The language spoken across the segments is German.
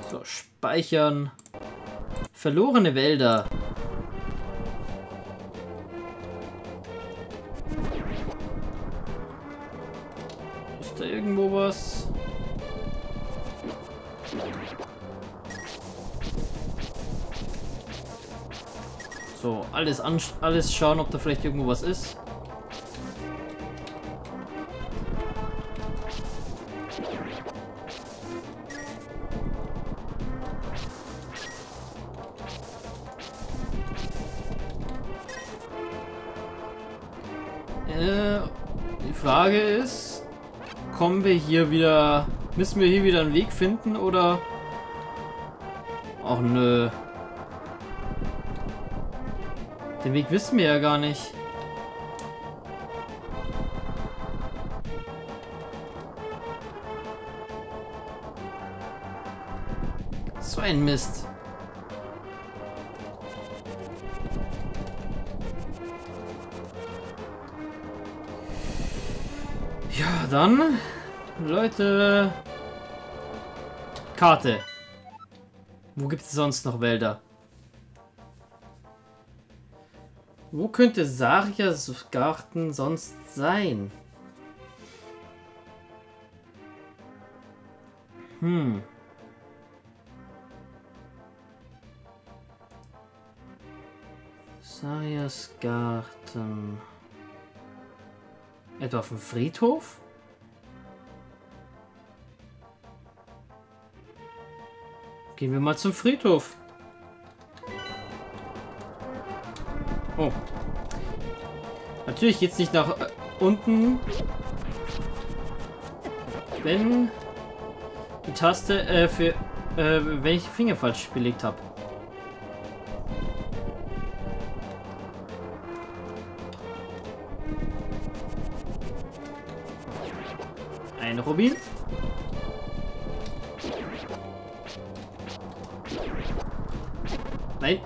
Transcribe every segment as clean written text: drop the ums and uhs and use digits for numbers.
So, speichern. Verlorene Wälder. Ist da irgendwo was? So, alles schauen, ob da vielleicht irgendwo was ist. Die Frage ist, kommen wir hier wieder, müssen wir hier wieder einen Weg finden oder? Ach nö. Den Weg wissen wir ja gar nicht. So ein Mist. Ja, dann, Leute, Karte. Wo gibt es sonst noch Wälder? Wo könnte Sarias Garten sonst sein? Sarias Garten. Etwa auf dem Friedhof? Gehen wir mal zum Friedhof. Oh. Natürlich geht's nicht nach unten, wenn die Taste wenn ich die Finger falsch belegt habe. Ein Rubin. Nein.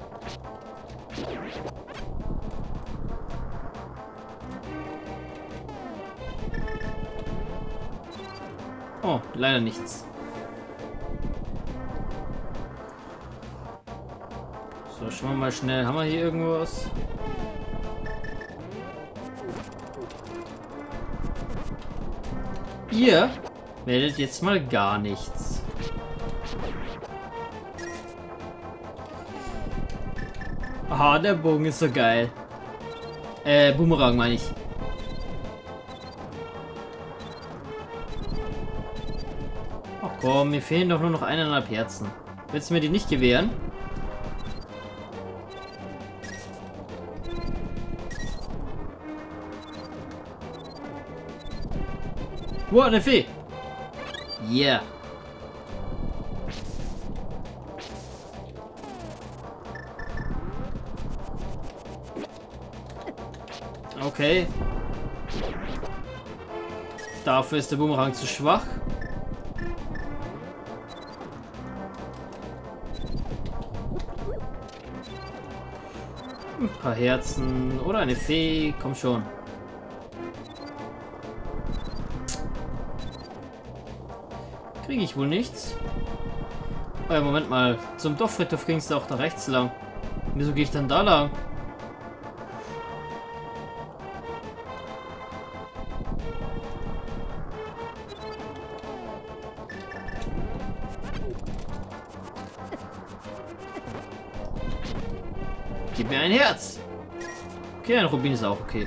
Oh, leider nichts. So, schauen wir mal schnell. Haben wir hier irgendwas? Ihr meldet jetzt mal gar nichts. Aha, der Bogen ist so geil. Boomerang meine ich. Ach komm, mir fehlen doch nur noch 1,5 Herzen. Willst du mir die nicht gewähren? Wow, eine Fee! Yeah! Okay. Dafür ist der Boomerang zu schwach. Ein paar Herzen oder eine Fee, komm schon. Kriege ich wohl nichts? Oh ja, Moment mal. Zum Dorffriedhof ging es auch da rechts lang. Wieso gehe ich dann da lang? Gib mir ein Herz. Okay, ein Rubin ist auch okay.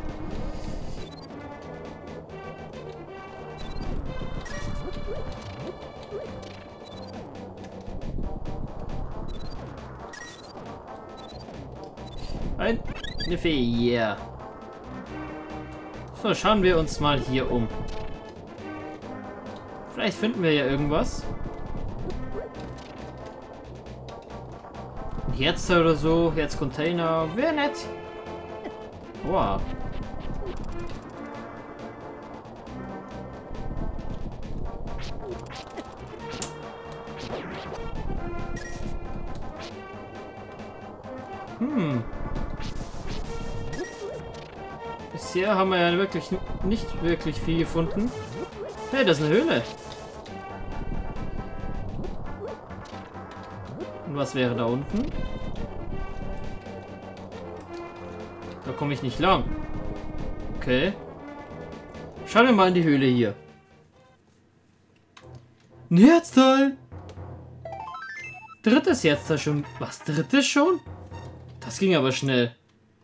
Eine Fee, yeah. So, schauen wir uns mal hier um. Vielleicht finden wir ja irgendwas. Ein Herz oder so, Herzcontainer, wäre nett. Wow. Bisher haben wir ja wirklich nicht wirklich viel gefunden. Hey, das ist eine Höhle. Und was wäre da unten? Da komme ich nicht lang. Okay. Schauen wir mal in die Höhle hier. Ein Herzteil! Drittes Herzteil schon. Was, drittes schon? Das ging aber schnell.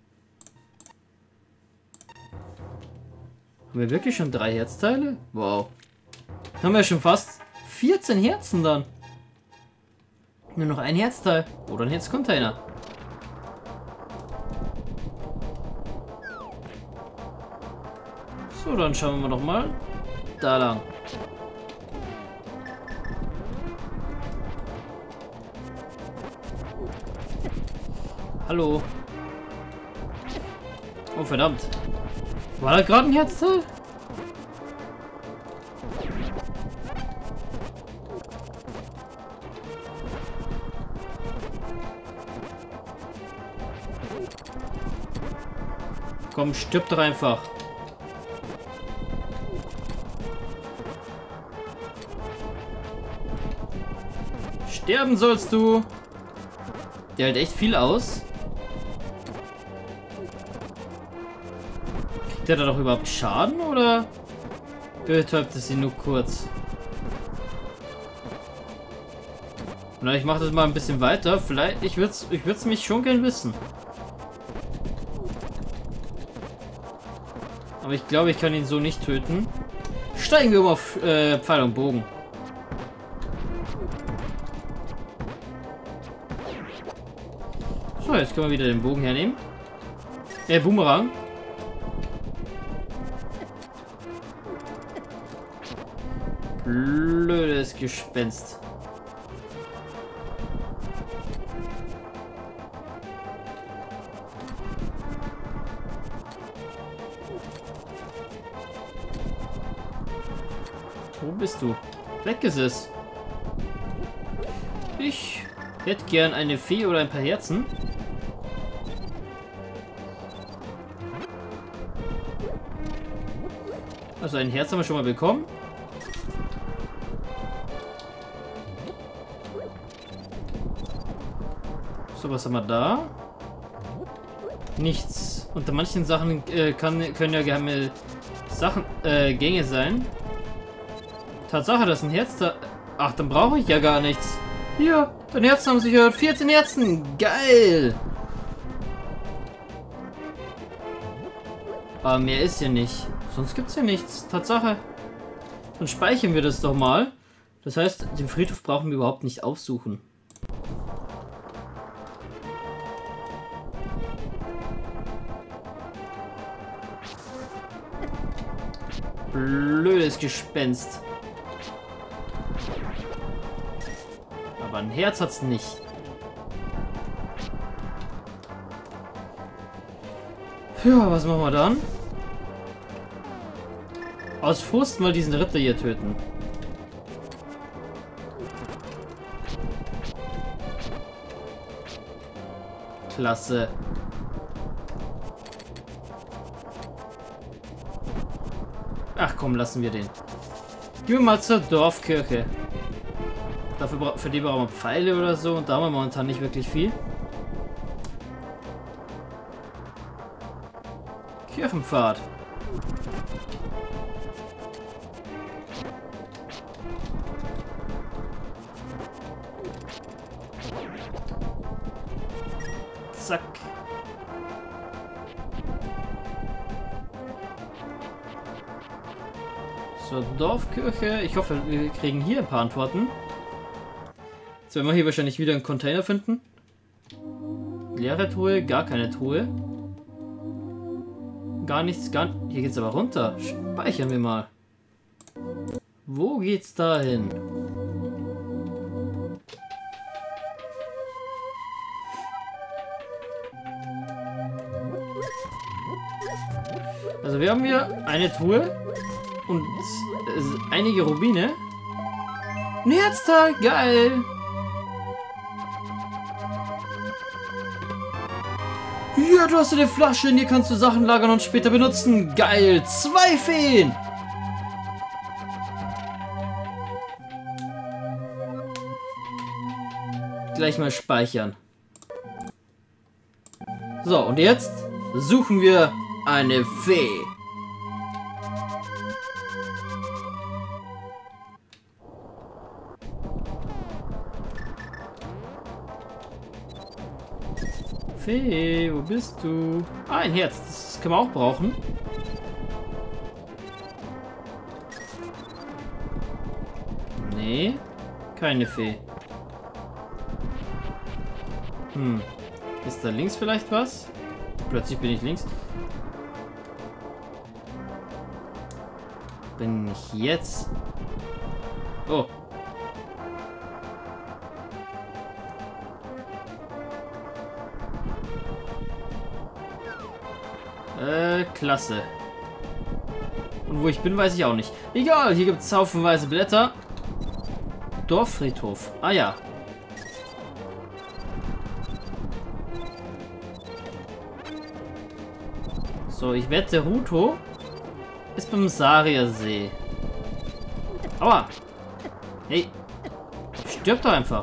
Haben wir wirklich schon 3 Herzteile? Wow. Haben wir schon fast 14 Herzen dann. Nur noch ein Herzteil. Oder ein Herzcontainer. So, dann schauen wir doch mal da lang. Hallo. Oh, verdammt. War da gerade ein Herzteil? Komm, stirb doch einfach. Sterben sollst du. Der hält echt viel aus. Kriegt der da doch überhaupt Schaden oder betäubt es ihn nur kurz? Na, ich mache das mal ein bisschen weiter. Vielleicht, ich würd's mich schon gern wissen. Aber ich glaube, ich kann ihn so nicht töten. Steigen wir um auf Pfeil und Bogen. So, jetzt können wir wieder den Bogen hernehmen. Boomerang. Blödes Gespenst. Wo bist du? Weg ist es. Ich hätte gern eine Fee oder ein paar Herzen. Also ein Herz haben wir schon mal bekommen. So, was haben wir da? Nichts. Unter manchen Sachen können ja geheime Sachen, Gänge sein. Tatsache, das ist ein Herz da. Ach, dann brauche ich ja gar nichts. Hier, dein Herzen haben sich gehört. 14 Herzen. Geil. Aber mehr ist ja nicht. Sonst gibt es ja nichts. Tatsache. Dann speichern wir das doch mal. Das heißt, den Friedhof brauchen wir überhaupt nicht aufsuchen. Blödes Gespenst. Aber ein Herz hat's nicht. Ja, was machen wir dann? Aus Frust mal diesen Ritter hier töten. Klasse. Ach komm, lassen wir den. Gehen wir mal zur Dorfkirche. Für die brauchen wir Pfeile oder so und da haben wir momentan nicht wirklich viel. Kirchenpfad. Zack. So, Dorfkirche. Ich hoffe, wir kriegen hier ein paar Antworten. Jetzt werden wir hier wahrscheinlich wieder einen Container finden. Leere Truhe, gar keine Truhe. Gar nichts, Hier geht's aber runter. Speichern wir mal. Wo geht's da hin? Also wir haben hier eine Truhe und einige Rubine. Ein Herzteil, geil! Ja, du hast eine Flasche, in hier kannst du Sachen lagern und später benutzen. Geil, 2 Feen! gleich mal speichern. So, und jetzt suchen wir eine Fee. Fee, wo bist du? Ah, ein Herz. Das können wir auch brauchen. Nee, keine Fee. Ist da links vielleicht was? Plötzlich bin ich links. Bin ich jetzt? Oh. Klasse. Und wo ich bin, weiß ich auch nicht. Egal, hier gibt es haufenweise Blätter. Dorffriedhof. Ah ja. So, ich wette, Ruto ist beim Saria-See. Aua! Hey! Stirb doch einfach!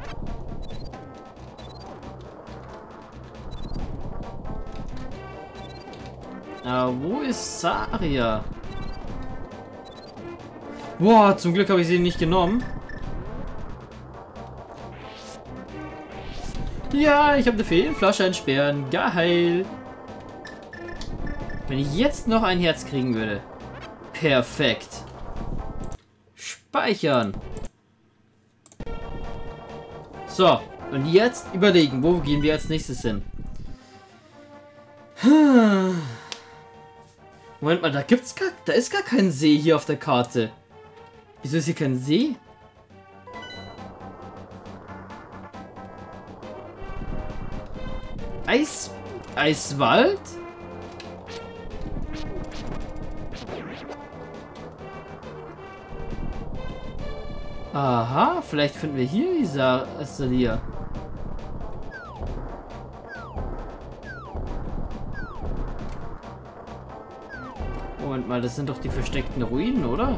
Wo ist Saria? Boah, zum Glück habe ich sie nicht genommen. Ja, ich habe eine Feenflasche, ein Sperren. Geil! Wenn ich jetzt noch ein Herz kriegen würde. Perfekt. Speichern. So, und jetzt überlegen, wo gehen wir als nächstes hin? Moment mal, da ist gar kein See hier auf der Karte. Wieso ist hier kein See? Eiswald? Aha, vielleicht finden wir hier die Saria. Moment mal, das sind doch die versteckten Ruinen, oder?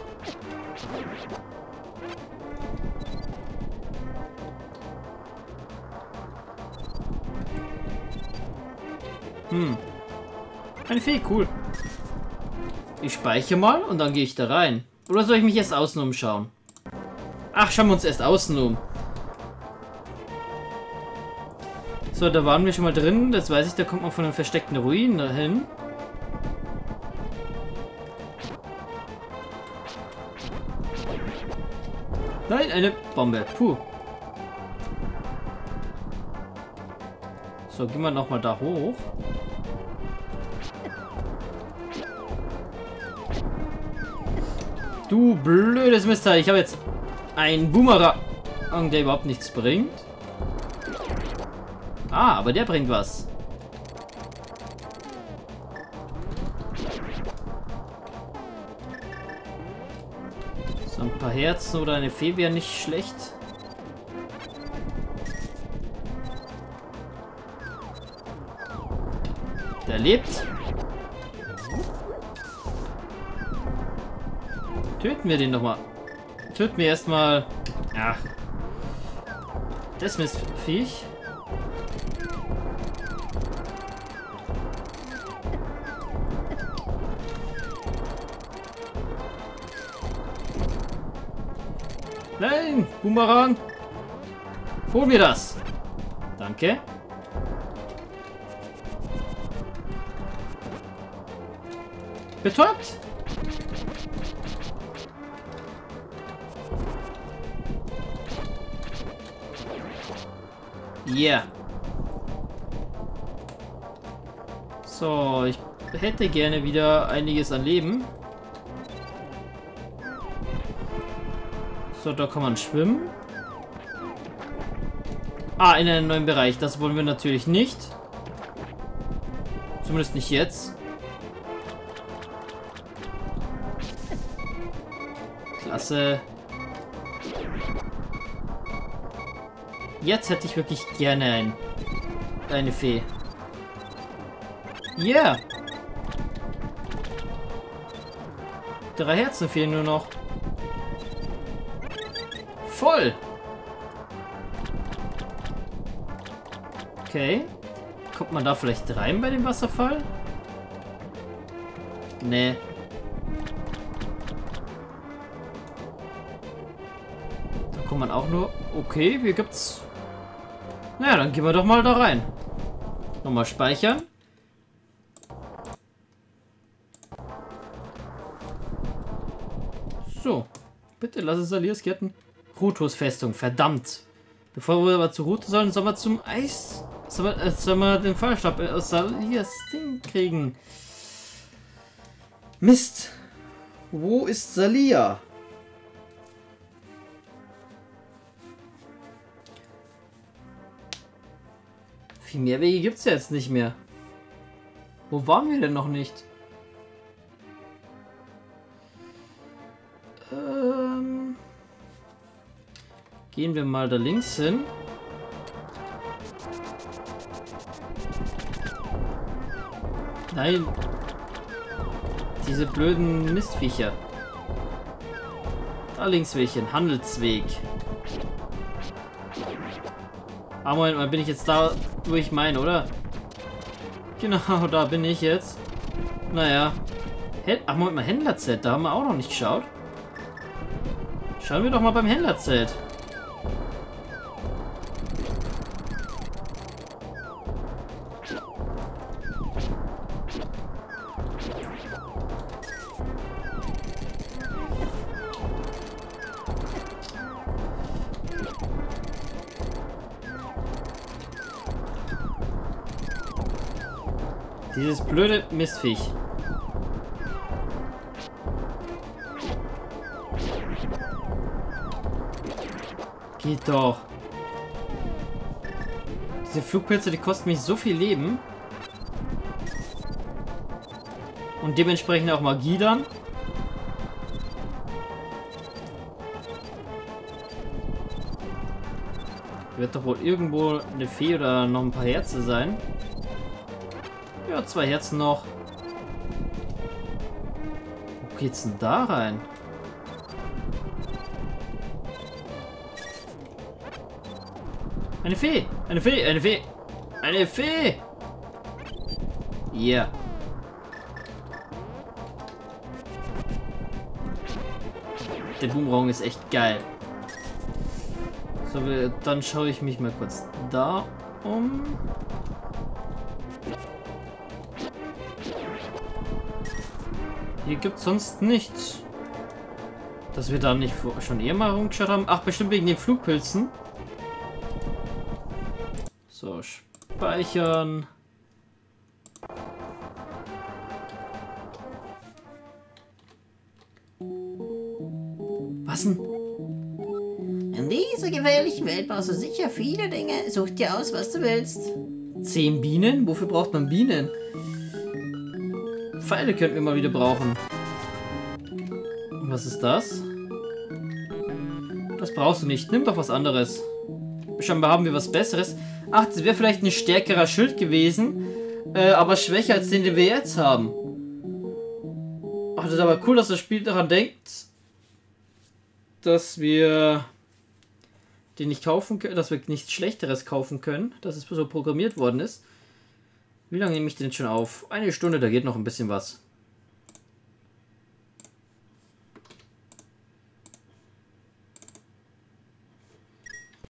Eine Fee, cool. Ich speichere mal und dann gehe ich da rein. Oder soll ich mich erst außen umschauen? Ach, schauen wir uns erst außen um. So, da waren wir schon mal drin. Das weiß ich, da kommt man von den versteckten Ruinen dahin. Nein, eine Bombe. Puh. So, gehen wir nochmal da hoch. Du blödes Mister, ich habe jetzt einen Boomerang, der überhaupt nichts bringt. Ah, aber der bringt was. So ein paar Herzen oder eine Fee wäre nicht schlecht. Der lebt. Töten wir den doch mal. Töten wir erstmal. Ach. Das Mistviech. Nein! Boomerang! Hol mir das! Danke. Betäubt! Yeah. So, ich hätte gerne wieder einiges an Leben. So, da kann man schwimmen. Ah, in einen neuen Bereich. Das wollen wir natürlich nicht. Zumindest nicht jetzt. Klasse. Jetzt hätte ich wirklich gerne eine Fee. Yeah. 3 Herzen fehlen nur noch. Voll. Okay. Kommt man da vielleicht rein bei dem Wasserfall? Nee. Da kommt man auch nur... Okay, hier gibt's... Naja, dann gehen wir doch mal da rein. Nochmal speichern. So. Bitte lass es Salias Ketten. Rutos Festung, verdammt. Bevor wir aber zu Ruto sollen wir zum Eis... Sollen wir den Feuerstab aus Salias Ding kriegen. Mist. Wo ist Salia? Viel mehr Wege gibt es ja jetzt nicht mehr. Wo waren wir denn noch nicht? Gehen wir mal da links hin. Nein. Diese blöden Mistviecher. Da links welchen. Handelsweg. Ah, Moment mal, bin ich jetzt da, wo ich meine, oder? Genau, da bin ich jetzt. Naja. Ach, Moment mal, Händlerzelt. Da haben wir auch noch nicht geschaut. Schauen wir doch mal beim Händlerzelt. Dieses blöde Mistviech. Geht doch. Diese Flugpilze, die kosten mich so viel Leben. Und dementsprechend auch Magie dann. Wird doch wohl irgendwo eine Fee oder noch ein paar Herzen sein. Ja, 2 Herzen noch. Wo geht's denn da rein? Eine Fee! Eine Fee! Eine Fee! Eine Fee! Yeah. Der Boomerang ist echt geil. So, dann schaue ich mich mal kurz da um. Hier gibt es sonst nichts. Dass wir da nicht schon eher mal rumgeschaut haben. Ach, bestimmt wegen den Flugpilzen. So, speichern. Was denn? In dieser gefährlichen Welt brauchst du sicher viele Dinge. Such dir aus, was du willst. 10 Bienen? Wofür braucht man Bienen? Pfeile könnten wir mal wieder brauchen. Was ist das? Das brauchst du nicht. Nimm doch was anderes. Scheinbar haben wir was Besseres. Ach, das wäre vielleicht ein stärkerer Schild gewesen. Aber schwächer als den wir jetzt haben. Ach, das ist aber cool, dass das Spiel daran denkt, dass wir den nicht kaufen können, dass wir nichts Schlechteres kaufen können, dass es so programmiert worden ist. Wie lange nehme ich denn schon auf? 1 Stunde, da geht noch ein bisschen was.